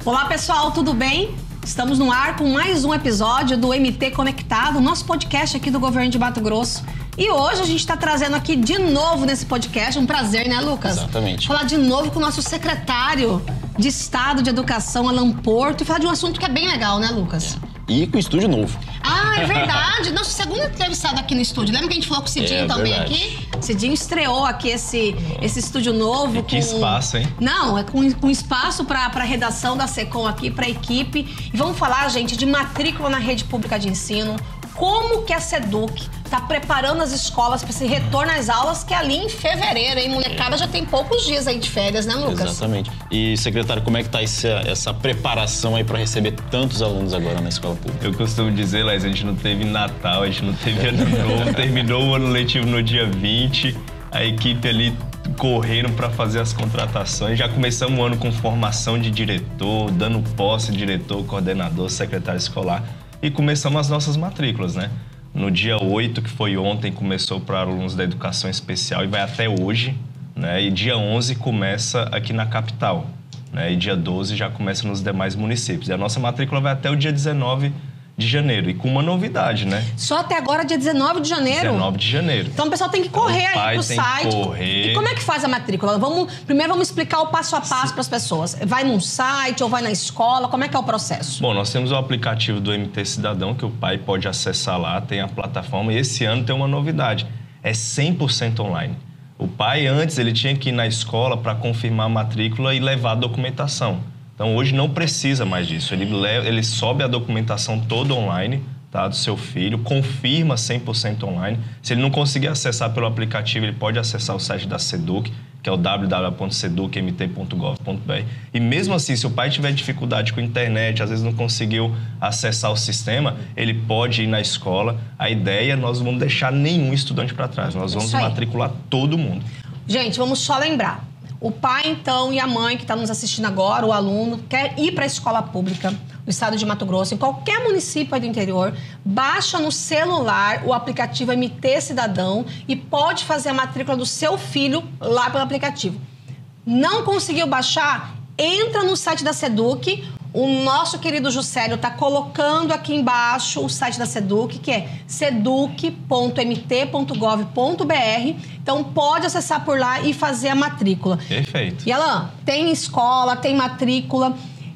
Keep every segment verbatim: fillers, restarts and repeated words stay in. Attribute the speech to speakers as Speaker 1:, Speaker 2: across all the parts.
Speaker 1: Olá pessoal, tudo bem? Estamos no ar com mais um episódio do M T Conectado, nosso podcast aqui do Governo de Mato Grosso. E hoje a gente está trazendo aqui de novo nesse podcast, um prazer, né, Lucas?
Speaker 2: Exatamente.
Speaker 1: Falar de novo com o nosso secretário de Estado de Educação, Alan Porto, e falar de um assunto que é bem legal, né, Lucas?
Speaker 2: E com estúdio novo.
Speaker 1: Ah, é verdade. Nosso segundo entrevistado aqui no estúdio. Lembra que a gente falou com o Cidinho
Speaker 2: é,
Speaker 1: também
Speaker 2: verdade.
Speaker 1: aqui? O Cidinho estreou aqui esse, esse estúdio novo.
Speaker 3: E que
Speaker 1: com...
Speaker 3: espaço, hein?
Speaker 1: Não, é com, com espaço para a redação da SECOM aqui, para a equipe. E vamos falar, gente, de matrícula na rede pública de ensino. Como que a SEDUC está preparando as escolas para esse retorno às aulas, que é ali em fevereiro, hein? Molecada já tem poucos dias aí de férias, né, Lucas?
Speaker 2: Exatamente. E, secretário, como é que tá essa, essa preparação aí para receber tantos alunos agora na escola pública?
Speaker 3: Eu costumo dizer, Laís, a gente não teve Natal, a gente não teve Ano Novo, terminou o ano letivo no dia vinte, a equipe ali correndo para fazer as contratações. Já começamos o ano com formação de diretor, dando posse de diretor, coordenador, secretário escolar. E começamos as nossas matrículas, né? No dia oito, que foi ontem, começou para alunos da educação especial e vai até hoje, né? E dia onze começa aqui na capital, né? E dia doze já começa nos demais municípios. E a nossa matrícula vai até o dia dezenove de janeiro. E com uma novidade, né?
Speaker 1: Só até agora, dia dezenove de janeiro?
Speaker 3: dezenove de janeiro.
Speaker 1: Então o pessoal tem que correr
Speaker 3: então,
Speaker 1: aí pro
Speaker 3: tem
Speaker 1: site.
Speaker 3: Que correr.
Speaker 1: E como é que faz a matrícula? Vamos, primeiro vamos explicar o passo a passo para as pessoas. Vai num site ou vai na escola? Como é que é o processo?
Speaker 3: Bom, nós temos o aplicativo do M T Cidadão, que o pai pode acessar lá, tem a plataforma. E esse ano tem uma novidade. É cem por cento online. O pai, antes, ele tinha que ir na escola para confirmar a matrícula e levar a documentação. Então, hoje não precisa mais disso. Ele, leva, ele sobe a documentação toda online, tá, do seu filho, confirma cem por cento online. Se ele não conseguir acessar pelo aplicativo, ele pode acessar o site da SEDUC, que é o w w w ponto seduc m t ponto gov ponto b r. E mesmo assim, se o pai tiver dificuldade com a internet, às vezes não conseguiu acessar o sistema, ele pode ir na escola. A ideia é nós não vamos deixar nenhum estudante para trás. Nós vamos matricular todo mundo.
Speaker 1: Gente, vamos só lembrar. O pai, então, e a mãe que está nos assistindo agora, o aluno, quer ir para a escola pública no estado de Mato Grosso, em qualquer município aí do interior, baixa no celular o aplicativo M T Cidadão e pode fazer a matrícula do seu filho lá pelo aplicativo. Não conseguiu baixar? Entra no site da SEDUC. O nosso querido Juscelio está colocando aqui embaixo o site da SEDUC, que é seduc ponto m t ponto gov ponto b r. Então, pode acessar por lá e fazer a matrícula.
Speaker 3: Perfeito.
Speaker 1: E, Alan, tem escola, tem matrícula.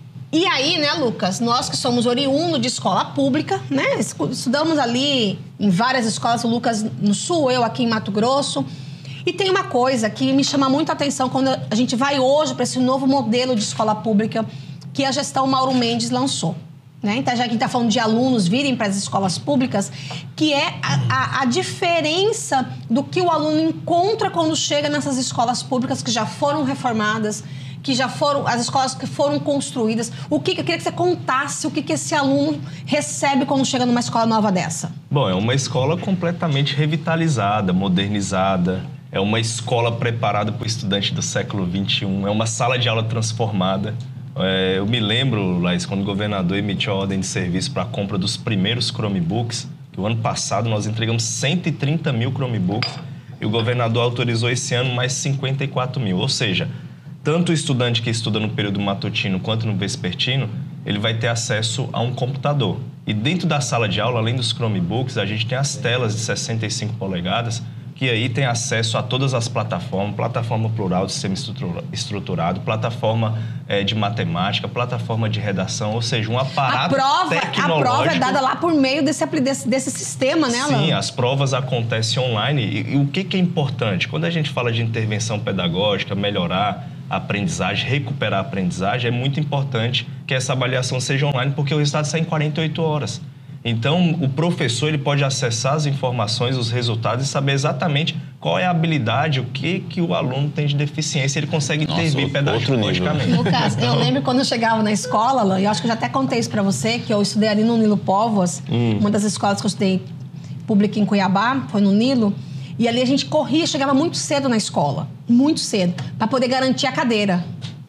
Speaker 1: E aí, né, Lucas, nós que somos oriundos de escola pública, né, estudamos ali em várias escolas, o Lucas no Sul, eu aqui em Mato Grosso. E tem uma coisa que me chama muito a atenção quando a gente vai hoje para esse novo modelo de escola pública que a gestão Mauro Mendes lançou, né? Então, já que a gente está falando de alunos virem para as escolas públicas, que é a, a, a diferença do que o aluno encontra quando chega nessas escolas públicas que já foram reformadas, que já foram, as escolas que foram construídas. O que eu queria que você contasse, o que, que esse aluno recebe quando chega numa escola nova dessa?
Speaker 3: Bom, é uma escola completamente revitalizada, modernizada. É uma escola preparada para o estudante do século vinte e um. É uma sala de aula transformada. É, eu me lembro, Laís, quando o governador emitiu a ordem de serviço para a compra dos primeiros Chromebooks, que o ano passado nós entregamos cento e trinta mil Chromebooks e o governador autorizou esse ano mais cinquenta e quatro mil. Ou seja, tanto o estudante que estuda no período matutino quanto no vespertino, ele vai ter acesso a um computador. E dentro da sala de aula, além dos Chromebooks, a gente tem as telas de sessenta e cinco polegadas, que aí tem acesso a todas as plataformas, plataforma plural de sistema estruturado, plataforma é, de matemática, plataforma de redação, ou seja, um aparato
Speaker 1: a prova,
Speaker 3: tecnológico.
Speaker 1: A prova é dada lá por meio desse, desse, desse sistema, né, Alan?
Speaker 3: Sim, as provas acontecem online. E, e o que, que é importante? Quando a gente fala de intervenção pedagógica, melhorar a aprendizagem, recuperar a aprendizagem, é muito importante que essa avaliação seja online, porque o resultado sai em quarenta e oito horas. Então, o professor ele pode acessar as informações, os resultados e saber exatamente qual é a habilidade, o que, que o aluno tem de deficiência, ele consegue intervir pedagogicamente.
Speaker 1: Lucas, eu lembro quando eu chegava na escola, Alan, e eu acho que eu já até contei isso para você, que eu estudei ali no Nilo Póvoas, hum. uma das escolas que eu estudei pública em Cuiabá, foi no Nilo, e ali a gente corria, chegava muito cedo na escola, muito cedo, para poder garantir a cadeira.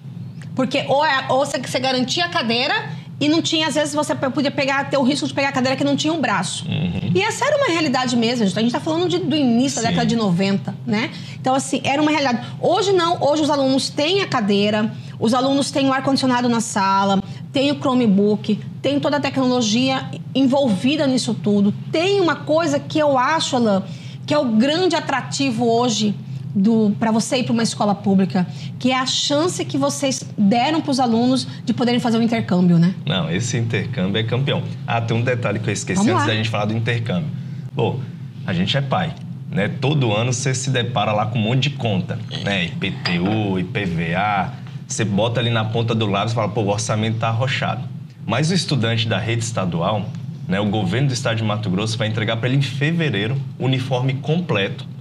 Speaker 1: Porque ou, é, ou você, você garantia a cadeira e não tinha, às vezes, você podia pegar, ter o risco de pegar a cadeira que não tinha um braço. Uhum. E essa era uma realidade mesmo, gente. A gente está falando de, do início Sim. da década de noventa, né? Então, assim, era uma realidade. Hoje não, hoje os alunos têm a cadeira, Os alunos têm o ar-condicionado na sala, tem o Chromebook, tem toda a tecnologia envolvida nisso tudo. Tem uma coisa que eu acho, Alain, que é o grande atrativo hoje para você ir para uma escola pública, que é a chance que vocês deram para os alunos de poderem fazer um intercâmbio, né?
Speaker 3: Não, esse intercâmbio é campeão. Ah, tem um detalhe que eu esqueci
Speaker 1: Vamos
Speaker 3: antes
Speaker 1: lá.
Speaker 3: da gente falar do intercâmbio. Pô, a gente é pai, né? Todo ano você se depara lá com um monte de conta, né? I P T U, I P V A, você bota ali na ponta do lápis e fala, pô, o orçamento tá arrochado. Mas o estudante da rede estadual, né? O governo do estado de Mato Grosso vai entregar para ele em fevereiro o uniforme completo,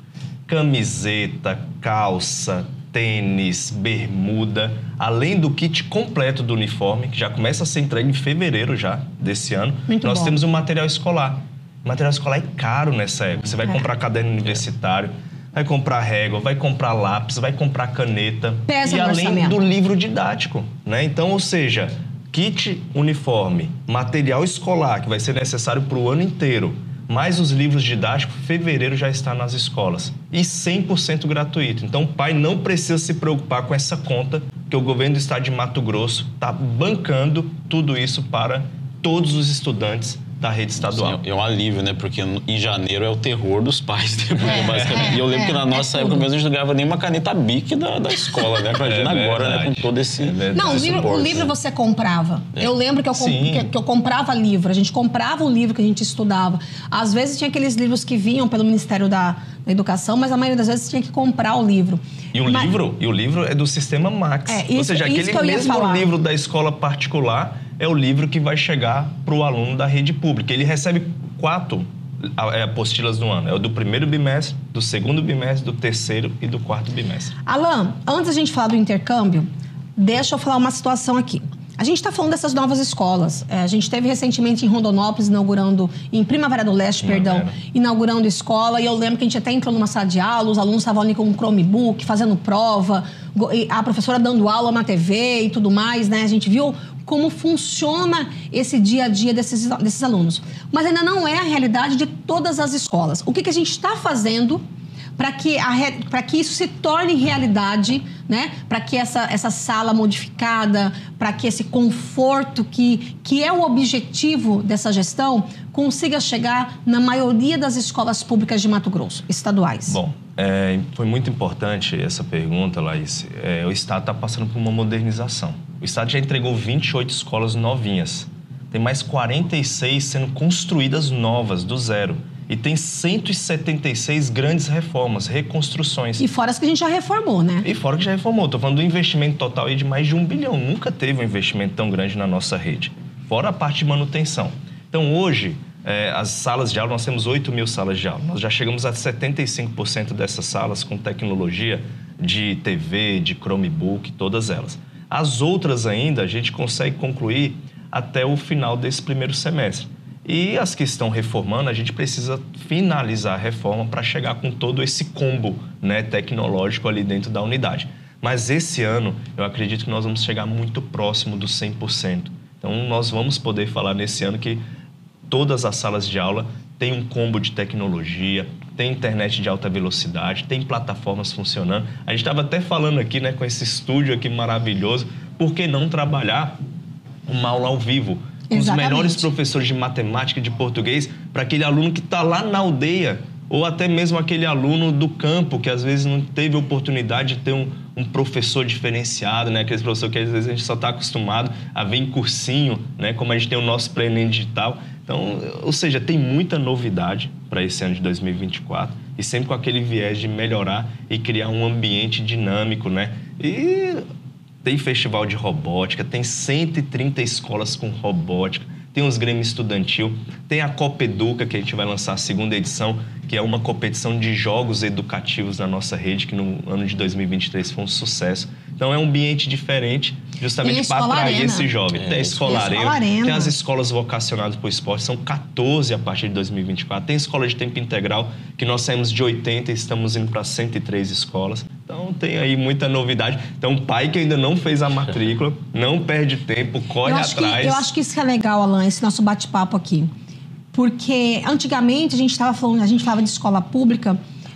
Speaker 3: camiseta, calça, tênis, bermuda, além do kit completo do uniforme, que já começa a ser entregue em fevereiro já desse ano.
Speaker 1: Muito
Speaker 3: Nós
Speaker 1: bom.
Speaker 3: temos o material escolar. O material escolar é caro nessa época. Você vai
Speaker 1: É.
Speaker 3: comprar caderno universitário, vai comprar régua, vai comprar lápis, vai comprar caneta.
Speaker 1: Pesa
Speaker 3: e
Speaker 1: no
Speaker 3: além
Speaker 1: orçamento.
Speaker 3: do livro didático, né? Então, ou seja, kit uniforme, material escolar que vai ser necessário para o ano inteiro, mais os livros didáticos, fevereiro já está nas escolas. E cem por cento gratuito. Então, o pai não precisa se preocupar com essa conta, que o governo do estado de Mato Grosso está bancando tudo isso para todos os estudantes da rede estadual.
Speaker 2: Sim, é um alívio, né? Porque em janeiro é o terror dos pais, né?
Speaker 1: É,
Speaker 2: basicamente.
Speaker 1: é,
Speaker 2: e eu lembro
Speaker 1: é,
Speaker 2: que na nossa
Speaker 1: é
Speaker 2: época
Speaker 1: tudo.
Speaker 2: mesmo a gente não ganhava nenhuma caneta Bic da, da escola, né? Imagina
Speaker 3: É
Speaker 2: agora, né?
Speaker 3: verdade.
Speaker 2: Com todo esse...
Speaker 3: É verdade.
Speaker 1: Não, o
Speaker 2: esse
Speaker 1: livro, o
Speaker 2: suporte,
Speaker 1: livro
Speaker 2: né?
Speaker 1: você comprava.
Speaker 2: É.
Speaker 1: Eu lembro que eu, comp-
Speaker 3: Sim.
Speaker 1: que, que eu comprava livro. A gente comprava o livro que a gente estudava. Às vezes tinha aqueles livros que vinham pelo Ministério da, da Educação, mas a maioria das vezes tinha que comprar o livro.
Speaker 3: E o
Speaker 1: Mas-
Speaker 3: livro, e o livro é do sistema Max.
Speaker 1: É,
Speaker 3: Ou
Speaker 1: isso-
Speaker 3: seja,
Speaker 1: isso
Speaker 3: aquele
Speaker 1: que eu ia
Speaker 3: mesmo
Speaker 1: falar.
Speaker 3: livro da escola particular é o livro que vai chegar para o aluno da rede pública. Ele recebe quatro é, apostilas no ano. É o do primeiro bimestre, do segundo bimestre, do terceiro e do quarto bimestre.
Speaker 1: Alain, antes da gente falar do intercâmbio, deixa eu falar uma situação aqui. A gente está falando dessas novas escolas. É, a gente teve recentemente em Rondonópolis, inaugurando, em Primavera do Leste,
Speaker 3: Primavera.
Speaker 1: perdão, inaugurando escola. E eu lembro que a gente até entrou numa sala de aula, os alunos estavam ali com um Chromebook, fazendo prova, go- e a professora dando aula na T V e tudo mais, né? A gente viu como funciona esse dia a dia desses, desses alunos. Mas ainda não é a realidade de todas as escolas. O que, que a gente está fazendo para que, a re- para que isso se torne realidade, né? Para que essa, essa sala modificada, para que esse conforto que, que é o objetivo dessa gestão consiga chegar na maioria das escolas públicas de Mato Grosso, estaduais.
Speaker 3: Bom, é, foi muito importante essa pergunta, Laís. É, o Estado está passando por uma modernização. O Estado já entregou vinte e oito escolas novinhas. Tem mais quarenta e seis sendo construídas novas, do zero. E tem cento e setenta e seis grandes reformas, reconstruções.
Speaker 1: E fora as que a gente já reformou, né?
Speaker 3: E fora que já reformou. Estou falando do investimento total aí de mais de um bilhão. Nunca teve um investimento tão grande na nossa rede. Fora a parte de manutenção. Então, hoje, é, as salas de aula, nós temos oito mil salas de aula. Nós já chegamos a setenta e cinco por cento dessas salas com tecnologia de T V, de Chromebook, todas elas. As outras ainda, a gente consegue concluir até o final desse primeiro semestre. E as que estão reformando, a gente precisa finalizar a reforma para chegar com todo esse combo, né, tecnológico ali dentro da unidade. Mas esse ano, eu acredito que nós vamos chegar muito próximo dos cem por cento. Então, nós vamos poder falar nesse ano que todas as salas de aula têm um combo de tecnologia, tem internet de alta velocidade, tem plataformas funcionando. A gente estava até falando aqui, né, com esse estúdio aqui maravilhoso, por que não trabalhar uma aula ao vivo? Com os
Speaker 1: Exatamente.
Speaker 3: melhores professores de matemática e de português para aquele aluno que está lá na aldeia, ou até mesmo aquele aluno do campo que às vezes não teve oportunidade de ter um, um professor diferenciado, né? Aquele professor que às vezes a gente só está acostumado a ver em cursinho, né? Como a gente tem o nosso pré-ENEM digital. Então, ou seja, tem muita novidade para esse ano de dois mil e vinte e quatro e sempre com aquele viés de melhorar e criar um ambiente dinâmico, né? E tem festival de robótica, tem cento e trinta escolas com robótica, tem os Grêmio Estudantil, tem a Copa Educa, que a gente vai lançar a segunda edição, que é uma competição de jogos educativos na nossa rede, que no ano de dois mil e vinte e três foi um sucesso. Então é um ambiente diferente, justamente para atrair
Speaker 1: Arena.
Speaker 3: esse jovem.
Speaker 2: É,
Speaker 3: tem a Escola
Speaker 1: tem a Escola
Speaker 3: Arena,
Speaker 1: Arena.
Speaker 3: tem as escolas vocacionadas para o esporte, são quatorze a partir de dois mil e vinte e quatro. Tem escola de tempo integral, que nós saímos de oitenta e estamos indo para cento e três escolas. Então tem aí muita novidade. Então o pai que ainda não fez a matrícula, não perde tempo, corre
Speaker 1: eu acho
Speaker 3: atrás.
Speaker 1: Que, eu acho que isso que é legal, Alain, esse nosso bate-papo aqui. Porque antigamente a gente estava falando, a gente falava de escola pública,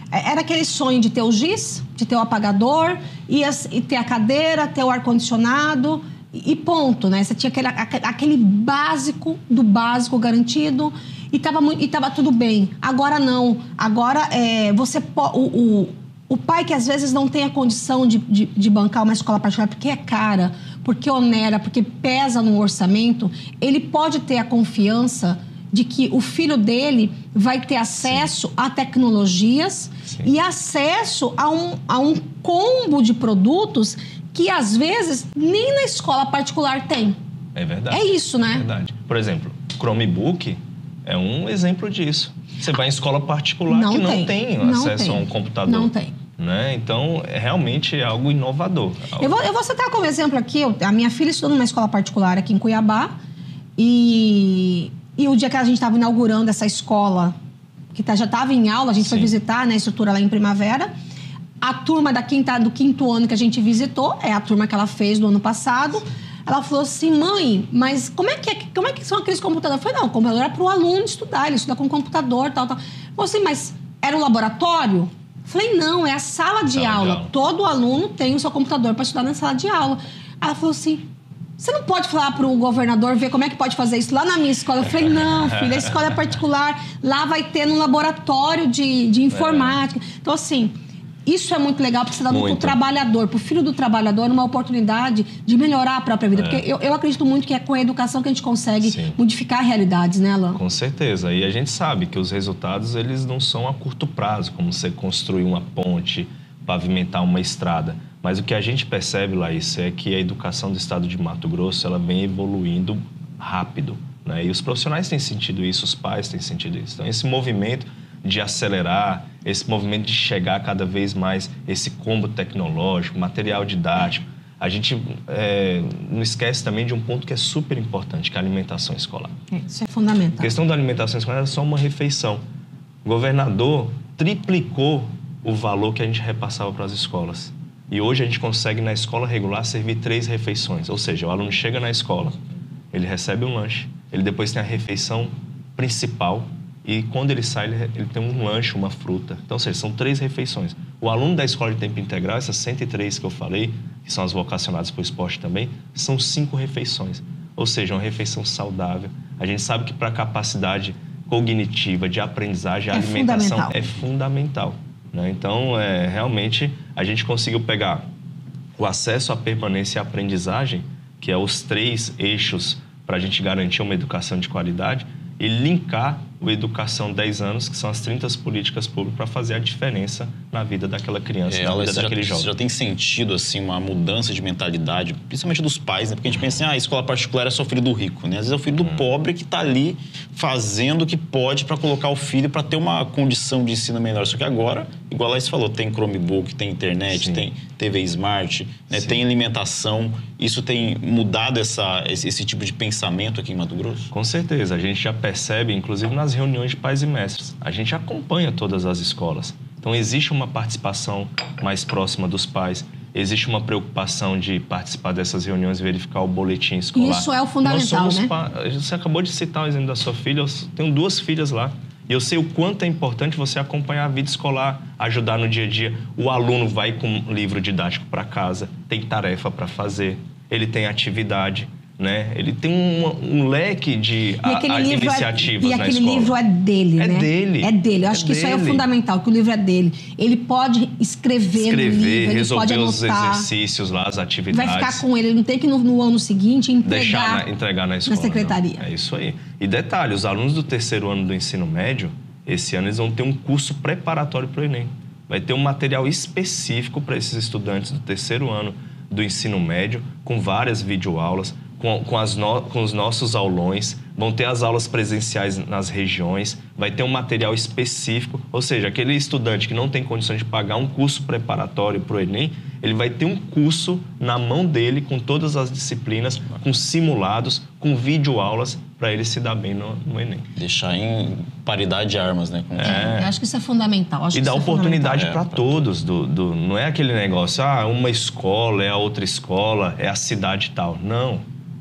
Speaker 1: Era aquele sonho de ter o giz, de ter o apagador, e, as, e ter a cadeira, ter o ar-condicionado, e, e ponto, né? Você tinha aquele, aquele básico do básico garantido, e estava e tava tudo bem. Agora não. Agora, é, você o, o, o pai que às vezes não tem a condição de, de, de bancar uma escola particular porque é cara, porque onera, porque pesa no orçamento, ele pode ter a confiança de que o filho dele vai ter acesso Sim. a tecnologias Sim. e acesso a um, a um combo de produtos que, às vezes, nem na escola particular tem.
Speaker 3: É verdade.
Speaker 1: É isso, né?
Speaker 3: É verdade. Por exemplo, Chromebook é um exemplo disso. Você vai em escola particular não que não tem, tem não acesso tem. a um computador.
Speaker 1: Não tem.
Speaker 3: Né? Então, é, realmente é algo inovador.
Speaker 1: Eu vou, eu vou citar como exemplo aqui, eu, a minha filha estudou numa escola particular aqui em Cuiabá e... E o dia que a gente estava inaugurando essa escola, que tá, já estava em aula, a gente Sim. foi visitar, né, a estrutura lá em Primavera. A turma da quinta, do quinto ano que a gente visitou, é a turma que ela fez do ano passado. Ela falou assim, mãe, mas como é que, é, como é que são aqueles computadores? Eu falei, não, o computador é para o aluno estudar, ele estuda com computador, tal, tal. Eu falei assim, mas era um laboratório? Eu falei, não, é a sala de sala aula. De aula. Todo aluno tem o seu computador para estudar na sala de aula. Ela falou assim... Você não pode falar para o governador ver como é que pode fazer isso lá na minha escola? Eu falei, não, filha, a escola é particular. Lá vai ter no laboratório de, de informática. É. Então, assim, isso é muito legal porque você dá para o trabalhador, para o filho do trabalhador, uma oportunidade de melhorar a própria vida. É. Porque eu, eu acredito muito que é com a educação que a gente consegue Sim. modificar realidades, né, Alain? Com
Speaker 3: certeza. E a gente sabe que os resultados, eles não são a curto prazo, como você construir uma ponte, pavimentar uma estrada. Mas o que a gente percebe, Laís, é que a educação do estado de Mato Grosso ela vem evoluindo rápido, né? E os profissionais têm sentido isso, os pais têm sentido isso. Então, esse movimento de acelerar, esse movimento de chegar cada vez mais, esse combo tecnológico, material didático, a gente é, não esquece também de um ponto que é super importante, que é a alimentação escolar.
Speaker 1: Isso é fundamental.
Speaker 3: A questão da alimentação escolar é só uma refeição. O governador triplicou o valor que a gente repassava para as escolas. E hoje a gente consegue, na escola regular, servir três refeições. Ou seja, o aluno chega na escola, ele recebe um lanche, ele depois tem a refeição principal e quando ele sai, ele, ele tem um lanche, uma fruta. Então, ou seja, são três refeições. O aluno da escola de tempo integral, essas cento e três que eu falei, que são as vocacionadas para o esporte também, são cinco refeições. Ou seja, uma refeição saudável. A gente sabe que para a capacidade cognitiva de aprendizagem, a é alimentação fundamental. é fundamental. Então, é, realmente, a gente conseguiu pegar o acesso à permanência e à aprendizagem, que é os três eixos para a gente garantir uma educação de qualidade, e linkar o Educação dez anos, que são as trinta políticas públicas, para fazer a diferença na vida daquela criança, é, na vida daquele já, jovem.
Speaker 2: Você já tem sentido, assim, uma mudança de mentalidade, principalmente dos pais, né? Porque a gente pensa assim, ah, a escola particular é só o filho do rico, né? Às vezes é o filho do hum. pobre que está ali fazendo o que pode para colocar o filho para ter uma condição de ensino melhor. Só que agora, igual a Laís falou, tem Chromebook, tem internet, Sim. tem T V Smart, né? Tem alimentação. Isso tem mudado essa, esse, esse tipo de pensamento aqui em Mato Grosso?
Speaker 3: Com certeza. A gente já percebe, inclusive nas reuniões de pais e mestres. A gente acompanha todas as escolas. Então, existe uma participação mais próxima dos pais. Existe uma preocupação de participar dessas reuniões e verificar o boletim escolar.
Speaker 1: Isso é o fundamental,
Speaker 3: Nós somos
Speaker 1: né?
Speaker 3: Pa... Você acabou de citar o exemplo da sua filha. Eu tenho duas filhas lá. E eu sei o quanto é importante você acompanhar a vida escolar, ajudar no dia a dia. O aluno vai com um livro didático para casa, tem tarefa para fazer, ele tem atividade, né? Ele tem um, um leque de a, a iniciativas
Speaker 1: é,
Speaker 3: na escola.
Speaker 1: E aquele livro é dele,
Speaker 3: é
Speaker 1: né?
Speaker 3: Dele.
Speaker 1: É dele. Eu acho
Speaker 3: é
Speaker 1: que
Speaker 3: dele.
Speaker 1: isso aí é fundamental, que o livro é dele. Ele pode escrever, escrever no livro, ele
Speaker 3: resolver
Speaker 1: pode anotar,
Speaker 3: os exercícios lá, as atividades.
Speaker 1: Vai ficar com ele, ele não tem que no, no ano seguinte entregar,
Speaker 3: Deixar na, entregar na escola.
Speaker 1: Na secretaria.
Speaker 3: Não. É isso aí. E detalhe, os alunos do terceiro ano do ensino médio, esse ano eles vão ter um curso preparatório para o Enem. Vai ter um material específico para esses estudantes do terceiro ano do ensino médio, com várias videoaulas, com, com, as no, com os nossos aulões, vão ter as aulas presenciais nas regiões, vai ter um material específico, ou seja, aquele estudante que não tem condições de pagar um curso preparatório para o Enem, ele vai ter um curso na mão dele, com todas as disciplinas, com simulados, com videoaulas, para ele se dar bem no, no Enem.
Speaker 2: Deixar em paridade de armas, né? Com...
Speaker 1: É, eu acho que isso é fundamental. Acho
Speaker 3: e
Speaker 1: que
Speaker 3: dar oportunidade
Speaker 1: é
Speaker 3: para todos. Do, do, não é aquele negócio, ah, uma escola é a outra escola, é a cidade tal. Não.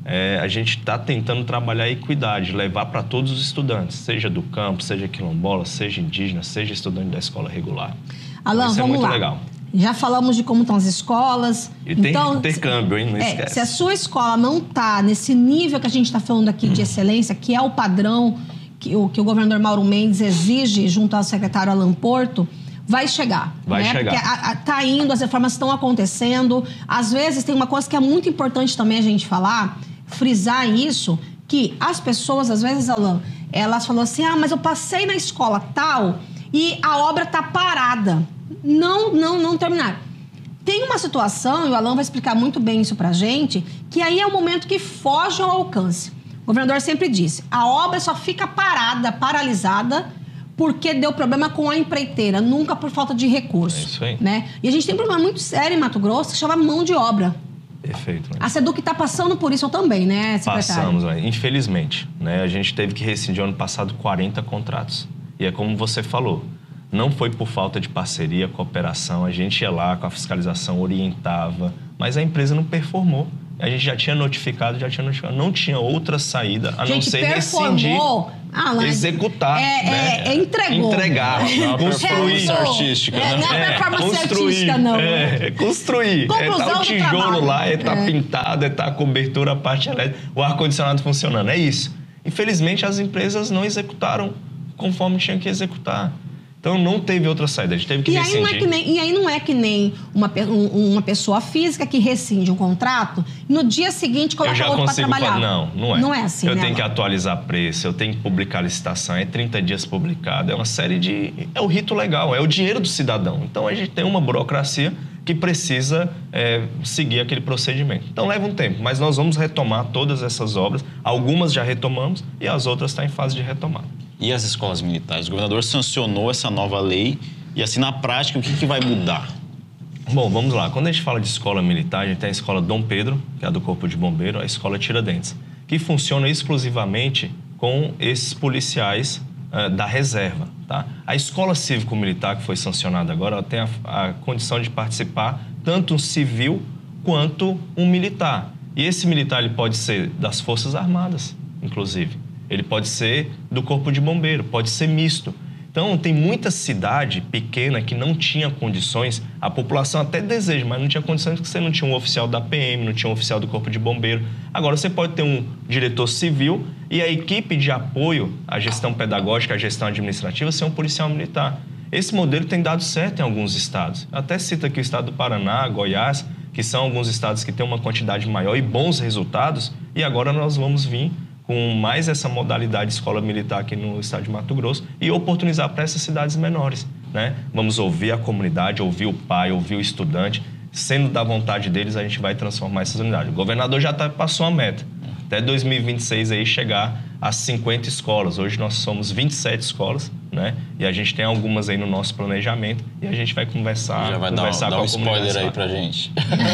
Speaker 3: é, a gente está tentando trabalhar a equidade, levar para todos os estudantes, seja do campo, seja quilombola, seja indígena, seja estudante da escola regular.
Speaker 1: Alan,
Speaker 3: Isso
Speaker 1: vamos
Speaker 3: é muito
Speaker 1: lá.
Speaker 3: legal.
Speaker 1: Já falamos de como estão as escolas.
Speaker 3: E tem
Speaker 1: então,
Speaker 3: intercâmbio, hein? Não
Speaker 1: é,
Speaker 3: esquece.
Speaker 1: se a sua escola não está nesse nível que a gente está falando aqui de excelência, que é o padrão que o, que o governador Mauro Mendes exige junto ao secretário Alan Porto, vai chegar.
Speaker 3: Vai
Speaker 1: né?
Speaker 3: chegar.
Speaker 1: Porque está indo, as reformas estão acontecendo. Às vezes tem uma coisa que é muito importante também a gente falar, frisar isso, que as pessoas, às vezes, Alan, elas falam assim, ah, mas eu passei na escola tal e a obra está parada. Não, não, não terminaram. Tem uma situação, e o Alan vai explicar muito bem isso pra gente, que aí é o momento que foge ao alcance. O governador sempre disse, a obra só fica parada, paralisada, porque deu problema com a empreiteira, nunca por falta de recurso.
Speaker 3: É isso aí.
Speaker 1: Né? E a gente tem um problema muito sério em Mato Grosso, que chama mão de obra.
Speaker 3: Perfeito. Né?
Speaker 1: A SEDUC está passando por isso também, né, secretário?
Speaker 3: Passamos, né? Infelizmente. Né? A gente teve que rescindir ano passado quarenta contratos. E é como você falou, não foi por falta de parceria, cooperação, a gente ia lá com a fiscalização, orientava, mas a empresa não performou. A gente já tinha notificado, já tinha notificado, não tinha outra saída a
Speaker 1: gente,
Speaker 3: não ser
Speaker 1: performou,
Speaker 3: rescindir,
Speaker 1: ah,
Speaker 3: executar,
Speaker 1: é,
Speaker 3: né?
Speaker 1: é, é entregou.
Speaker 3: Entregar,
Speaker 2: Não,
Speaker 3: construir.
Speaker 2: performance artística,
Speaker 1: É,
Speaker 2: né?
Speaker 1: não é performance
Speaker 3: construir,
Speaker 1: artística, não.
Speaker 3: É, construir.
Speaker 1: Conclusão
Speaker 3: é tá o
Speaker 1: do
Speaker 3: tijolo
Speaker 1: trabalho.
Speaker 3: lá, é tá
Speaker 1: É.
Speaker 3: pintado, é tá a cobertura, a parte elétrica, o ar-condicionado funcionando. É isso. Infelizmente, as empresas não executaram conforme tinham que executar. Então, não teve outra saída. A gente teve que
Speaker 1: E aí, não é
Speaker 3: rescindir.
Speaker 1: que nem, e aí não é que nem uma, pe- um- uma pessoa física que rescinde um contrato e no dia seguinte coloca
Speaker 3: Eu já
Speaker 1: outro para
Speaker 3: consigo
Speaker 1: trabalhar.
Speaker 3: falar, não, não é.
Speaker 1: Não é assim,
Speaker 3: Eu
Speaker 1: né,
Speaker 3: tenho que
Speaker 1: Alan?
Speaker 3: atualizar preço, eu tenho que publicar licitação, é trinta dias publicado, é uma série de... É o rito legal, é o dinheiro do cidadão. Então, a gente tem uma burocracia que precisa é, seguir aquele procedimento. Então, leva um tempo, mas nós vamos retomar todas essas obras. Algumas já retomamos e as outras estão em fase de retomada.
Speaker 2: E as escolas militares? O governador sancionou essa nova lei e, assim, na prática, o que, que vai mudar?
Speaker 3: Bom, vamos lá. Quando a gente fala de escola militar, a gente tem a escola Dom Pedro, que é a do Corpo de Bombeiro, a escola Tiradentes, que funciona exclusivamente com esses policiais uh, da reserva, tá? A escola cívico-militar que foi sancionada agora, ela tem a, a condição de participar tanto um civil quanto um militar. E esse militar ele pode ser das Forças Armadas, inclusive. Ele pode ser do Corpo de Bombeiro, pode ser misto. Então, tem muita cidade pequena que não tinha condições, a população até deseja, mas não tinha condições porque você não tinha um oficial da P M, não tinha um oficial do Corpo de Bombeiro. Agora, você pode ter um diretor civil e a equipe de apoio à gestão pedagógica, à gestão administrativa, ser um policial militar. Esse modelo tem dado certo em alguns estados. Eu até cito aqui o estado do Paraná, Goiás, que são alguns estados que têm uma quantidade maior e bons resultados, e agora nós vamos vir com mais essa modalidade de escola militar aqui no estado de Mato Grosso e oportunizar para essas cidades menores, né? Vamos ouvir a comunidade, ouvir o pai, ouvir o estudante. Sendo da vontade deles, a gente vai transformar essas unidades. O governador já tá, passou a meta. Até dois mil e vinte e seis aí chegar a cinquenta escolas. Hoje nós somos vinte e sete escolas, né? E a gente tem algumas aí no nosso planejamento e a gente vai conversar,
Speaker 2: Já vai
Speaker 3: conversar
Speaker 2: dar,
Speaker 3: com
Speaker 2: dar um
Speaker 3: a comunidade.
Speaker 2: spoiler aí pra gente.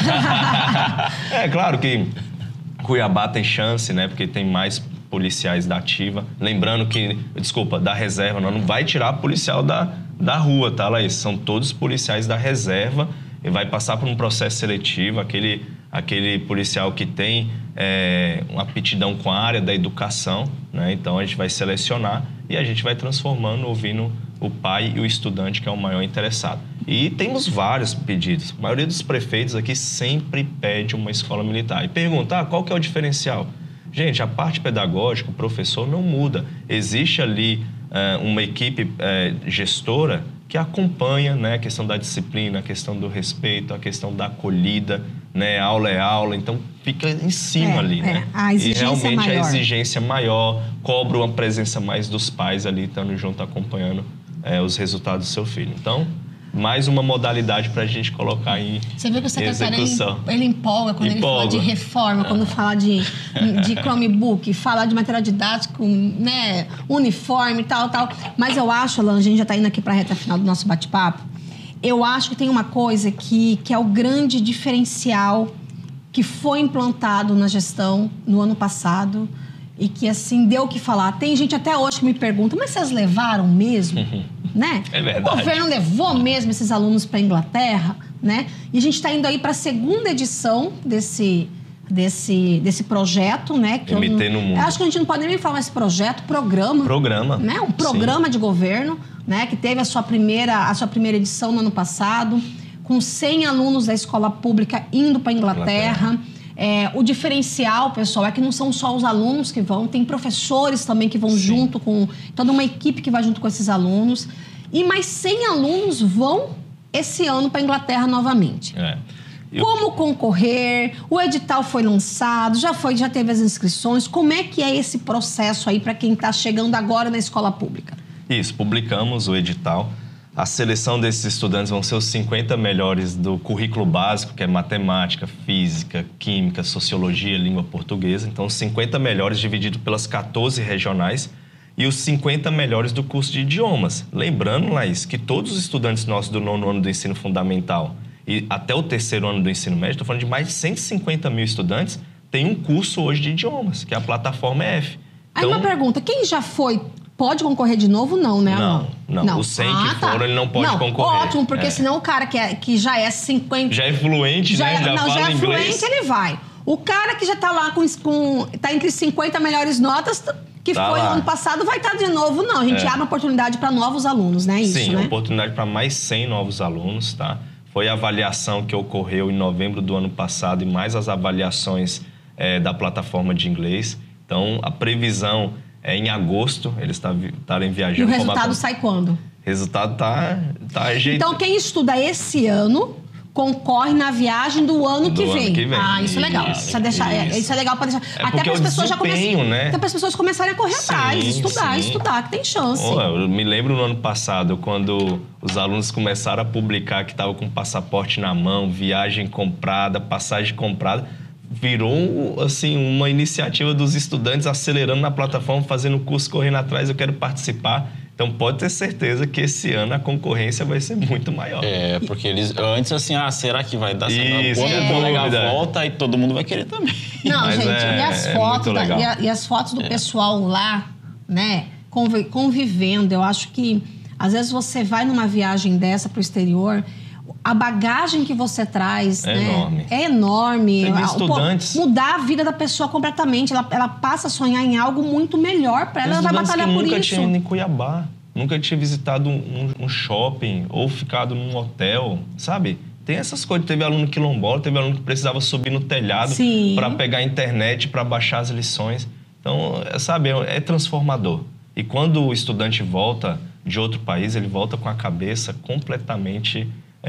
Speaker 3: É claro que Cuiabá tem chance, né? Porque tem mais policiais da ativa. Lembrando que, desculpa, da reserva, não vai tirar policial da, da rua, tá, Laís? São todos policiais da reserva e vai passar por um processo seletivo. Aquele, aquele policial que tem é, uma aptidão com a área da educação, né? Então a gente vai selecionar e a gente vai transformando, ouvindo o pai e o estudante, que é o maior interessado. E temos vários pedidos. A maioria dos prefeitos aqui sempre pede uma escola militar. E pergunta, ah, qual que é o diferencial? Gente, a parte pedagógica, o professor não muda. Existe ali uh, uma equipe uh, gestora que acompanha, né, a questão da disciplina, a questão do respeito, a questão da acolhida, né, aula é aula, então fica em cima
Speaker 1: É,
Speaker 3: ali,
Speaker 1: é.
Speaker 3: né?
Speaker 1: A exigência
Speaker 3: e realmente
Speaker 1: maior.
Speaker 3: a exigência maior, cobra uma presença mais dos pais ali, estando junto, acompanhando é, os resultados do seu filho. Então, mais uma modalidade para a gente colocar em
Speaker 1: Você viu que o secretário, ele,
Speaker 3: execução.
Speaker 1: ele empolga quando
Speaker 3: Empolga.
Speaker 1: ele fala de reforma, quando fala de, de Chromebook, fala de material didático, né, uniforme e tal, tal. Mas eu acho, Alan, a gente já está indo aqui para a reta final do nosso bate-papo, eu acho que tem uma coisa que, que é o grande diferencial que foi implantado na gestão no ano passado e que, assim, deu o que falar. Tem gente até hoje que me pergunta, mas vocês levaram mesmo? Né?
Speaker 3: É verdade.
Speaker 1: O governo levou mesmo esses alunos para a Inglaterra, né? E a gente está indo aí para a segunda edição desse, desse, desse projeto, né? Que
Speaker 3: M T
Speaker 1: eu,
Speaker 3: no mundo.
Speaker 1: Eu acho que a gente não pode nem falar esse projeto, programa.
Speaker 3: Programa.
Speaker 1: Né? Um programa
Speaker 3: Sim.
Speaker 1: de governo, né? Que teve a sua, primeira, a sua primeira edição no ano passado, com cem alunos da escola pública indo para a Inglaterra. Inglaterra. É, o diferencial, pessoal, é que não são só os alunos que vão, tem professores também que vão Sim. junto com... toda uma equipe que vai junto com esses alunos. E mais cem alunos vão esse ano para a Inglaterra novamente.
Speaker 3: É. Eu...
Speaker 1: Como concorrer? O edital foi lançado, já, foi, já teve as inscrições. Como é que é esse processo aí para quem está chegando agora na escola pública?
Speaker 3: Isso, publicamos o edital. A seleção desses estudantes vão ser os cinquenta melhores do currículo básico, que é matemática, física, química, sociologia, língua portuguesa. Então, os cinquenta melhores divididos pelas quatorze regionais e os cinquenta melhores do curso de idiomas. Lembrando, Laís, que todos os estudantes nossos do nono ano do ensino fundamental e até o terceiro ano do ensino médio, estou falando de mais de cento e cinquenta mil estudantes, tem um curso hoje de idiomas, que é a plataforma E F.
Speaker 1: Aí então, uma pergunta, quem já foi... Pode concorrer de novo? Não, né?
Speaker 3: Não, não. não. Os cem ah, que foram, tá. ele não pode não, concorrer.
Speaker 1: Ótimo, porque é. senão o cara que, é, que já é cinquenta...
Speaker 3: Já é fluente, já né?
Speaker 1: É,
Speaker 3: já
Speaker 1: não,
Speaker 3: fala
Speaker 1: já é
Speaker 3: inglês.
Speaker 1: fluente, ele vai. O cara que já tá lá com... com tá entre cinquenta melhores notas, que tá foi lá. ano passado, vai estar tá de novo. Não, a gente é. abre oportunidade para novos alunos, né? Isso,
Speaker 3: Sim,
Speaker 1: né?
Speaker 3: oportunidade para mais cem novos alunos, tá? Foi a avaliação que ocorreu em novembro do ano passado e mais as avaliações é, da plataforma de inglês. Então, a previsão... É em agosto, eles estarem viajando.
Speaker 1: E o resultado sai quando?
Speaker 3: O resultado tá, tá ajeitado.
Speaker 1: Então, quem estuda esse ano concorre na viagem do ano,
Speaker 3: do
Speaker 1: que,
Speaker 3: ano
Speaker 1: vem.
Speaker 3: que vem.
Speaker 1: Ah, isso é legal. Isso, isso. É, deixar, é, isso é legal para deixar.
Speaker 3: É
Speaker 1: até para as pessoas já começarem,
Speaker 3: né?
Speaker 1: Até para as pessoas começarem a correr
Speaker 3: sim,
Speaker 1: atrás, estudar,
Speaker 3: sim.
Speaker 1: estudar, que tem chance.
Speaker 3: Oh, eu me lembro no ano passado, quando os alunos começaram a publicar que estavam com passaporte na mão, viagem comprada, passagem comprada. Virou, assim, uma iniciativa dos estudantes acelerando na plataforma, fazendo o curso, correndo atrás, eu quero participar. Então, pode ter certeza que esse ano a concorrência vai ser muito maior.
Speaker 2: É, porque eles antes, assim, ah, será que vai dar?
Speaker 3: Isso,
Speaker 2: quando
Speaker 3: é.
Speaker 2: o colega volta, aí todo mundo vai querer também.
Speaker 1: Não,
Speaker 3: Mas
Speaker 1: gente,
Speaker 3: é,
Speaker 1: e as
Speaker 3: é
Speaker 1: fotos, da, e, a, e as fotos do
Speaker 2: é.
Speaker 1: pessoal lá, né, conv, convivendo, eu acho que, às vezes, você vai numa viagem dessa pro exterior... A bagagem que você traz
Speaker 3: é
Speaker 1: né,
Speaker 3: enorme.
Speaker 1: É enorme.
Speaker 3: Tem estudantes.
Speaker 1: Pô, mudar a vida da pessoa completamente. Ela, ela passa a sonhar em algo muito melhor para ela. Ela vai batalhar por isso.
Speaker 3: Nunca tinha ido em Cuiabá, nunca tinha visitado um, um shopping ou ficado num hotel, sabe? Tem essas coisas. Teve aluno quilombola, teve aluno que precisava subir no telhado para pegar a internet, para baixar as lições. Então, sabe, é transformador. E quando o estudante volta de outro país, ele volta com a cabeça completamente...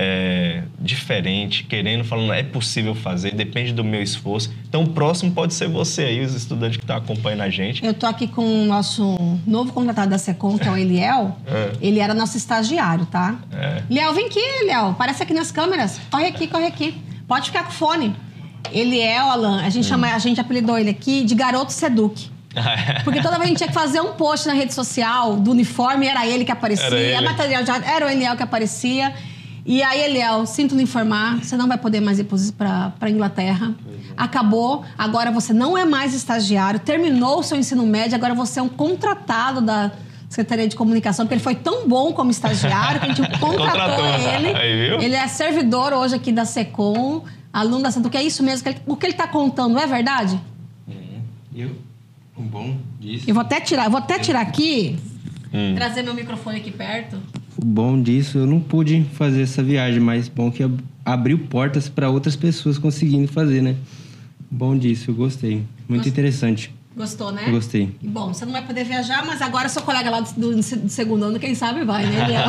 Speaker 3: É, diferente, querendo, falando, é possível fazer, depende do meu esforço. Então, o próximo pode ser você aí, os estudantes que estão acompanhando a gente.
Speaker 1: Eu tô aqui com o nosso novo contratado da SECOM, que é o Eliel. É. Ele era nosso estagiário, tá?
Speaker 3: É.
Speaker 1: Eliel, vem aqui, Eliel. Aparece aqui nas câmeras. Corre aqui, corre aqui. Pode ficar com o fone. Eliel, Alan, a gente, hum. chama, a gente apelidou ele aqui de Garoto Seduc. Porque toda vez a gente tinha que fazer um post na rede social do uniforme, era ele que aparecia. Era, ele. A material já era o Eliel que aparecia. E aí, Eliel, sinto lhe informar, você não vai poder mais ir para a Inglaterra. Acabou, agora você não é mais estagiário, terminou o seu ensino médio, agora você é um contratado da Secretaria de Comunicação, porque ele foi tão bom como estagiário que a gente contratou ele.
Speaker 3: Aí, viu?
Speaker 1: Ele é servidor hoje aqui da SECOM, aluno da Santo, que é isso mesmo, que ele, o que ele está contando, é verdade?
Speaker 4: É, eu, um bom disso.
Speaker 1: Eu vou até tirar, vou até tirar aqui, hum. trazer meu microfone aqui perto.
Speaker 4: O bom disso, eu não pude fazer essa viagem, mas bom que abriu portas para outras pessoas conseguindo fazer, né? Bom disso, eu gostei. Muito Gost... interessante.
Speaker 1: Gostou, né?
Speaker 4: Gostei.
Speaker 1: E bom, você não vai poder viajar, mas agora seu colega lá do, do segundo ano, quem sabe vai, né, Eliel?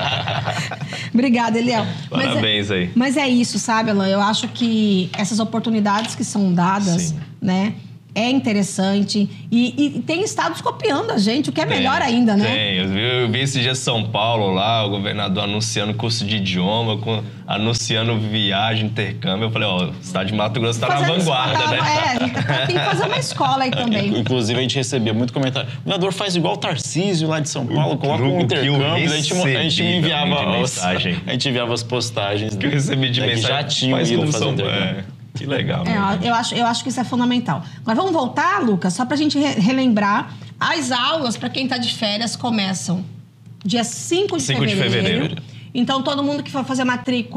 Speaker 1: Obrigada, Eliel.
Speaker 3: Parabéns
Speaker 1: mas é,
Speaker 3: aí.
Speaker 1: Mas é isso, sabe, Alan? Eu acho que essas oportunidades que são dadas, Sim. né? É interessante. E, e tem estados copiando a gente, o que é tem, melhor ainda, né?
Speaker 3: Tem. Eu vi, eu vi esse dia São Paulo lá, o governador anunciando curso de idioma, com, anunciando viagem, intercâmbio. Eu falei, ó, o estado de Mato Grosso está na vanguarda,
Speaker 1: tá,
Speaker 3: né?
Speaker 1: É, tem que fazer uma escola aí também.
Speaker 2: Inclusive, a gente recebia muito comentário. O governador faz igual o Tarcísio lá de São Paulo, coloca um intercâmbio. A gente, a gente enviava os, a gente enviava as postagens.
Speaker 3: Que eu recebi de
Speaker 2: né,
Speaker 3: mensagem.
Speaker 2: Que já tinham ido fazer
Speaker 3: São...
Speaker 2: intercâmbio.
Speaker 3: É. Que legal.
Speaker 1: É, eu, acho, eu acho que isso é fundamental. Agora vamos voltar, Lucas, só para a gente re relembrar. As aulas, para quem está de férias, começam dia cinco de fevereiro. Então, todo mundo que for fazer matrícula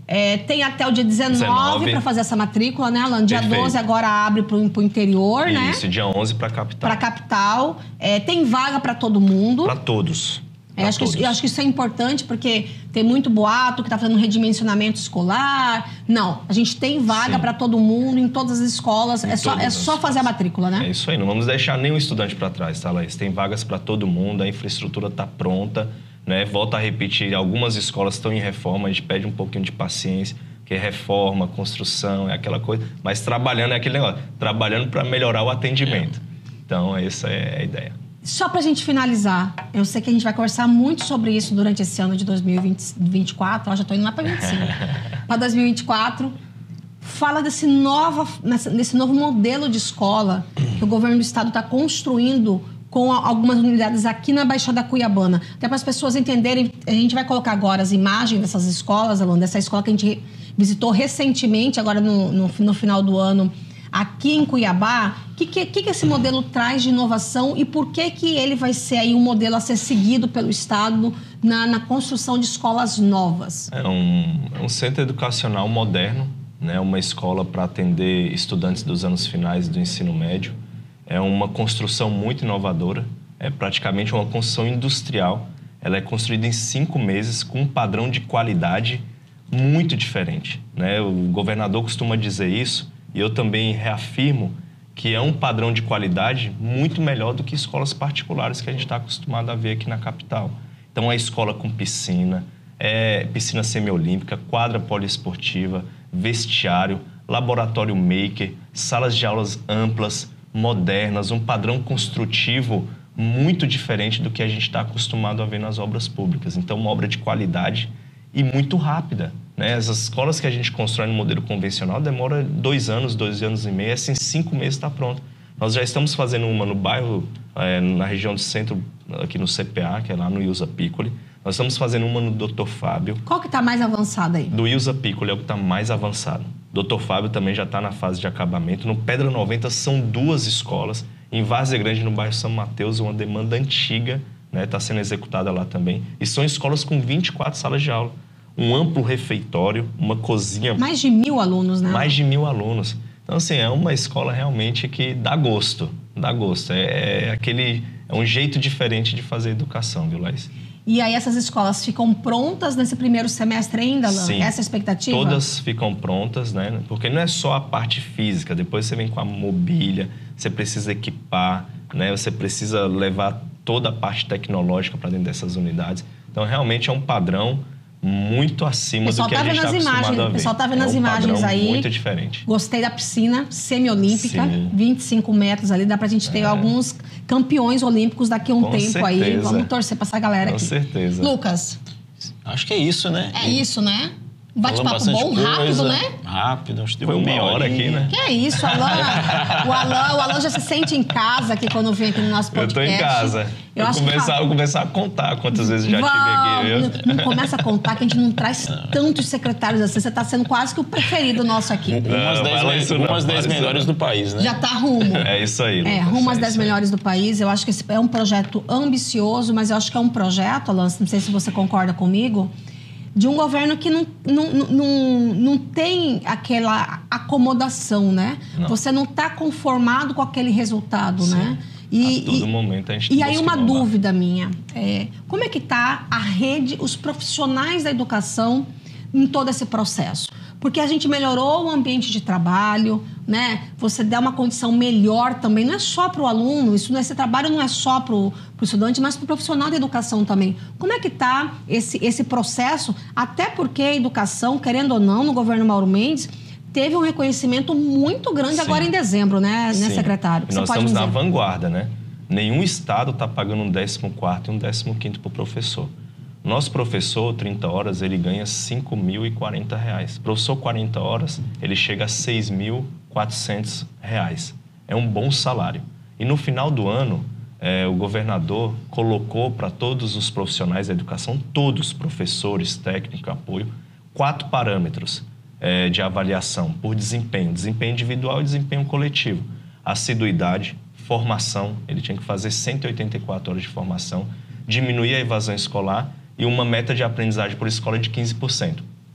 Speaker 1: É, tem até o dia dezenove para fazer essa matrícula, né, Alan? Dia
Speaker 3: Perfeito.
Speaker 1: doze agora abre para o interior,
Speaker 3: Isso,
Speaker 1: né?
Speaker 3: Isso, dia onze para a capital.
Speaker 1: Para a capital. É, tem vaga para todo mundo.
Speaker 3: Para todos.
Speaker 1: É, acho, que isso, eu acho que isso é importante, porque tem muito boato que está fazendo um redimensionamento escolar. Não, a gente tem vaga para todo mundo, em todas as escolas. Em é só, é só fazer a matrícula, né?
Speaker 3: É isso aí, não vamos deixar nenhum estudante para trás, tá, Laís? Tem vagas para todo mundo, a infraestrutura está pronta, né? Volto a repetir, algumas escolas estão em reforma, a gente pede um pouquinho de paciência, que é reforma, construção, é aquela coisa. Mas trabalhando é aquele negócio, trabalhando para melhorar o atendimento. É. Então, essa é a ideia.
Speaker 1: Só para a gente finalizar, eu sei que a gente vai conversar muito sobre isso durante esse ano de dois mil e vinte e quatro, eu já estou indo lá para vinte e cinco. Para dois mil e vinte e quatro, fala desse, nova, desse novo modelo de escola que o governo do estado está construindo com algumas unidades aqui na Baixada Cuiabana. Até para as pessoas entenderem, a gente vai colocar agora as imagens dessas escolas, Alon, dessa escola que a gente visitou recentemente, agora no, no, no final do ano, aqui em Cuiabá. O que, que, que esse modelo traz de inovação e por que, que ele vai ser aí um modelo a ser seguido pelo Estado na, na construção de escolas novas?
Speaker 3: É um, é um centro educacional moderno, né? Uma escola para atender estudantes dos anos finais do ensino médio. É uma construção muito inovadora, é praticamente uma construção industrial. Ela é construída em cinco meses com um padrão de qualidade muito diferente, né? O governador costuma dizer isso, e eu também reafirmo que é um padrão de qualidade muito melhor do que escolas particulares que a gente está acostumado a ver aqui na capital. Então, é escola com piscina, é piscina semiolímpica, quadra poliesportiva, vestiário, laboratório maker, salas de aulas amplas, modernas, um padrão construtivo muito diferente do que a gente está acostumado a ver nas obras públicas. Então, uma obra de qualidade e muito rápida, né? As escolas que a gente constrói no modelo convencional demora dois anos, dois anos e meio, assim, cinco meses está pronto. Nós já estamos fazendo uma no bairro, é, na região do centro, aqui no C P A, que é lá no Ilza Piccoli. Nós estamos fazendo uma no doutor Fábio.
Speaker 1: Qual que está mais avançada aí?
Speaker 3: Do Ilza Piccoli é o que está mais avançado. doutor Fábio também já está na fase de acabamento. No Pedra noventa são duas escolas. Em Várzea Grande, no bairro São Mateus, uma demanda antiga, né, está sendo executada lá também. E são escolas com vinte e quatro salas de aula. Um amplo refeitório, uma cozinha...
Speaker 1: Mais de mil alunos, né?
Speaker 3: Mais de mil alunos. Então, assim, é uma escola realmente que dá gosto. Dá gosto. É, é aquele... É um jeito diferente de fazer educação, viu, Laís?
Speaker 1: E aí essas escolas ficam prontas nesse primeiro semestre ainda, Alan?
Speaker 3: Sim.
Speaker 1: Essa é a expectativa?
Speaker 3: Todas ficam prontas, né? Porque não é só a parte física. Depois você vem com a mobília, você precisa equipar, né? Você precisa levar toda a parte tecnológica para dentro dessas unidades. Então, realmente é um padrão muito acima do que a gente está acostumado a ver.
Speaker 1: O pessoal está vendo
Speaker 3: é
Speaker 1: as
Speaker 3: um
Speaker 1: imagens aí.
Speaker 3: Muito diferente.
Speaker 1: Gostei da piscina semiolímpica,
Speaker 3: Sim.
Speaker 1: vinte e cinco metros ali. Dá pra gente ter é. alguns campeões olímpicos daqui a um
Speaker 3: Com
Speaker 1: tempo
Speaker 3: certeza.
Speaker 1: aí. Vamos torcer pra essa galera
Speaker 3: Com
Speaker 1: aqui.
Speaker 3: Com certeza.
Speaker 1: Lucas.
Speaker 2: Acho que é isso, né?
Speaker 1: É isso, né? Bate-papo
Speaker 2: bom,
Speaker 1: coisa,
Speaker 2: rápido,
Speaker 1: né?
Speaker 2: Rápido, acho que
Speaker 3: foi uma hora aqui, né?
Speaker 1: Que é isso, Alan. o Alan, o Alan já se sente em casa aqui quando vem aqui no nosso podcast.
Speaker 3: Eu tô em casa. Eu, eu,
Speaker 1: acho
Speaker 3: começar,
Speaker 1: que...
Speaker 3: eu começar a contar quantas vezes eu já
Speaker 1: Vamos,
Speaker 3: tive aqui, viu?
Speaker 1: Não, não começa a contar que a gente não traz tantos secretários assim. Você tá sendo quase que o preferido nosso aqui.
Speaker 2: Umas dez melhores do país, né?
Speaker 1: Já tá rumo.
Speaker 3: É isso aí, Lucas.
Speaker 1: É, rumo às dez melhores do país. Eu acho que esse é um projeto ambicioso, mas eu acho que é um projeto, Alan, não sei se você concorda comigo, de um governo que não, não, não, não tem aquela acomodação, né? Não. Você não está conformado com aquele resultado, Sim. né?
Speaker 3: E, a todo e, momento a gente
Speaker 1: E aí uma dúvida minha, é, como é que está a rede, os profissionais da educação em todo esse processo? Porque a gente melhorou o ambiente de trabalho, né? Você dá uma condição melhor também, não é só para o aluno, isso, esse trabalho não é só para o estudante, mas para o profissional da educação também. Como é que está esse, esse processo? Até porque a educação, querendo ou não, no governo Mauro Mendes, teve um reconhecimento muito grande Sim. agora em dezembro, né, né secretário?
Speaker 3: E nós estamos na vanguarda, né? Nenhum estado está pagando um décimo quarto e um décimo quinto para o professor. Nosso professor, trinta horas, ele ganha cinco mil e quarenta reais. Professor, quarenta horas, ele chega a seis mil e quatrocentos reais. É um bom salário. E no final do ano, é, o governador colocou para todos os profissionais da educação, todos, professores, técnico, apoio, quatro parâmetros é, de avaliação por desempenho. Desempenho individual e desempenho coletivo. Assiduidade, formação, ele tinha que fazer cento e oitenta e quatro horas de formação, diminuir a evasão escolar e uma meta de aprendizagem por escola de quinze por cento.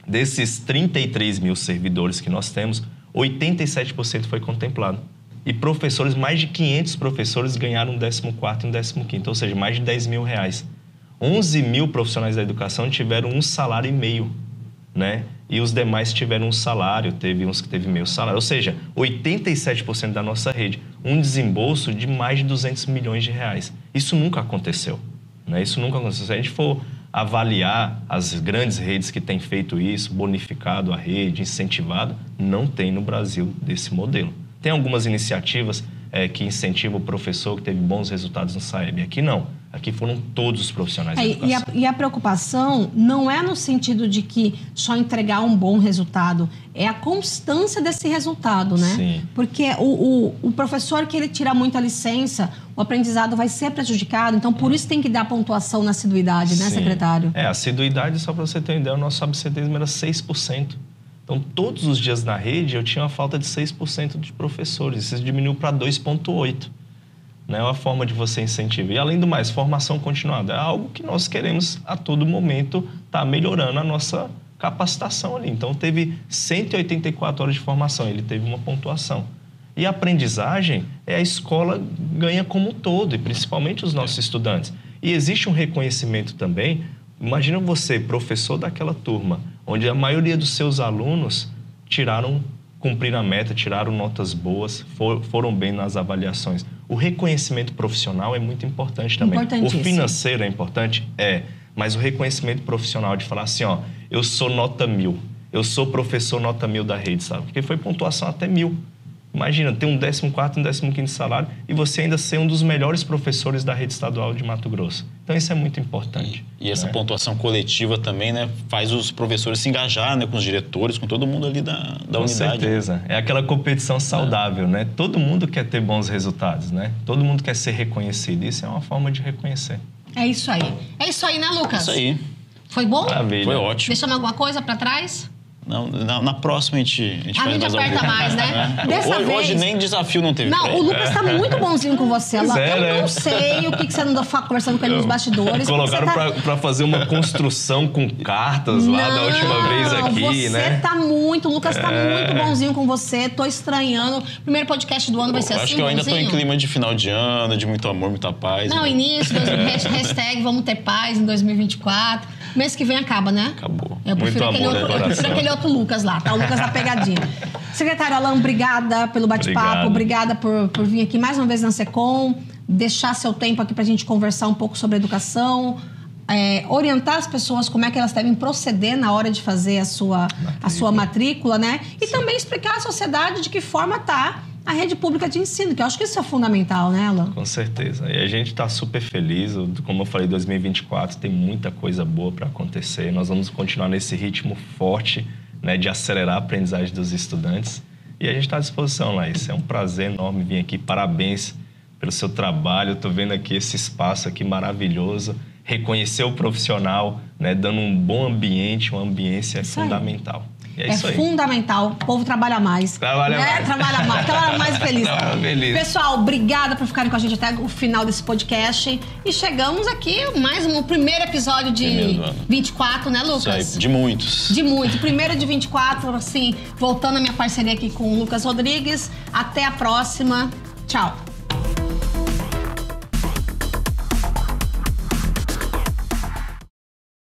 Speaker 3: Desses trinta e três mil servidores que nós temos, oitenta e sete por cento foi contemplado. E professores, mais de quinhentos professores ganharam um décimo quarto e um décimo quinto, ou seja, mais de dez mil reais. onze mil profissionais da educação tiveram um salário e meio, né? E os demais tiveram um salário, teve uns que teve meio salário. Ou seja, oitenta e sete por cento da nossa rede, um desembolso de mais de duzentos milhões de reais. Isso nunca aconteceu, né? Isso nunca aconteceu. Se a gente for avaliar as grandes redes que têm feito isso, bonificado a rede, incentivado, não tem no Brasil desse modelo. Tem algumas iniciativas é, que incentivam o professor que teve bons resultados no SAEB. Aqui não. Aqui foram todos os profissionais da educação.
Speaker 1: E a, e a preocupação não é no sentido de que só entregar um bom resultado, é a constância desse resultado, né?
Speaker 3: Sim.
Speaker 1: Porque o, o, o professor que ele tira muita licença, o aprendizado vai ser prejudicado, então por isso tem que dar pontuação na assiduidade, né,
Speaker 3: Sim.
Speaker 1: secretário?
Speaker 3: É, a assiduidade, só para você ter uma ideia, o nosso absenteísmo era seis por cento. Então, todos os dias na rede, eu tinha uma falta de seis por cento de professores. Isso diminuiu para dois vírgula oito por cento. É uma forma de você incentivar. E, além do mais, formação continuada. É algo que nós queremos, a todo momento, estar tá melhorando a nossa capacitação ali. Então, teve cento e oitenta e quatro horas de formação. Ele teve uma pontuação. E a aprendizagem, é a escola ganha como um todo, e principalmente os nossos estudantes. E existe um reconhecimento também. Imagina você, professor daquela turma, onde a maioria dos seus alunos tiraram, cumpriram a meta, tiraram notas boas, for, foram bem nas avaliações. O reconhecimento profissional é muito importante também. O financeiro é importante? É. Mas o reconhecimento profissional de falar assim, ó, eu sou nota mil, eu sou professor nota mil da rede, sabe? Porque foi pontuação até mil. Imagina, ter um décimo quarto e um décimo quinto salário e você ainda ser um dos melhores professores da rede estadual de Mato Grosso. Então, isso é muito importante.
Speaker 2: E, e essa
Speaker 3: né?
Speaker 2: pontuação coletiva também, né, faz os professores se engajar, né, com os diretores, com todo mundo ali da, da
Speaker 3: com
Speaker 2: unidade.
Speaker 3: Com certeza. É aquela competição saudável, é. né? Todo mundo quer ter bons resultados, né? Todo mundo quer ser reconhecido. Isso é uma forma de reconhecer.
Speaker 1: É isso aí. É isso aí, né, Lucas?
Speaker 2: É isso aí.
Speaker 1: Foi bom?
Speaker 3: Maravilha.
Speaker 2: Foi ótimo.
Speaker 1: Deixamos alguma coisa para trás?
Speaker 2: Não, na, na próxima a gente, a gente
Speaker 1: a
Speaker 2: faz
Speaker 1: gente
Speaker 2: mais
Speaker 1: aperta
Speaker 2: algum.
Speaker 1: mais, né?
Speaker 2: É.
Speaker 1: Dessa
Speaker 2: hoje,
Speaker 1: vez...
Speaker 2: hoje nem desafio não teve.
Speaker 1: Não, o Lucas tá muito bonzinho com você. Ela,
Speaker 3: é,
Speaker 1: eu
Speaker 3: né?
Speaker 1: não sei o que, que você andou conversando com ele nos bastidores.
Speaker 3: Colocaram
Speaker 1: tá...
Speaker 3: pra, pra fazer uma construção com cartas lá
Speaker 1: não,
Speaker 3: da última vez aqui,
Speaker 1: você
Speaker 3: né?
Speaker 1: Você tá muito, o Lucas
Speaker 3: é...
Speaker 1: tá muito bonzinho com você. Tô estranhando. Primeiro podcast do ano vai ser
Speaker 2: eu
Speaker 1: assim,
Speaker 2: acho que eu ainda
Speaker 1: bonzinho?
Speaker 2: tô em clima de final de ano, de muito amor, muita paz.
Speaker 1: Não,
Speaker 2: né?
Speaker 1: início, hashtag vamos ter paz em dois mil e vinte e quatro. Mês que vem acaba, né?
Speaker 2: Acabou.
Speaker 1: Eu prefiro,
Speaker 3: muito
Speaker 1: aquele,
Speaker 3: amor,
Speaker 1: outro, eu prefiro aquele outro Lucas lá, tá? O Lucas da pegadinha. Secretário Alain, obrigada pelo bate-papo, obrigada por, por vir aqui mais uma vez na SECOM, deixar seu tempo aqui pra gente conversar um pouco sobre educação, é, orientar as pessoas como é que elas devem proceder na hora de fazer a sua, a sua matrícula, né? E Sim. também explicar à sociedade de que forma tá a rede pública de ensino, que eu acho que isso é fundamental, né, Alain?
Speaker 3: Com certeza. E a gente está super feliz. Como eu falei, dois mil e vinte e quatro tem muita coisa boa para acontecer. Nós vamos continuar nesse ritmo forte, né, de acelerar a aprendizagem dos estudantes. E a gente está à disposição, Laís. É um prazer enorme vir aqui. Parabéns pelo seu trabalho. Estou vendo aqui esse espaço aqui maravilhoso. Reconhecer o profissional, né, dando um bom ambiente, uma ambiência
Speaker 1: isso
Speaker 3: fundamental.
Speaker 1: É,
Speaker 3: é
Speaker 1: é fundamental. O povo trabalha mais.
Speaker 3: Trabalha
Speaker 1: né?
Speaker 3: mais.
Speaker 1: Trabalha mais. Trabalha mais feliz.
Speaker 3: Trabalha feliz.
Speaker 1: Pessoal, obrigada por ficarem com a gente até o final desse podcast. E chegamos aqui, mais um primeiro episódio de vinte e quatro, né, Lucas?
Speaker 2: Isso aí, de muitos.
Speaker 1: De muitos. Primeiro de vinte e quatro, assim, voltando a minha parceria aqui com o Lucas Rodrigues. Até a próxima. Tchau.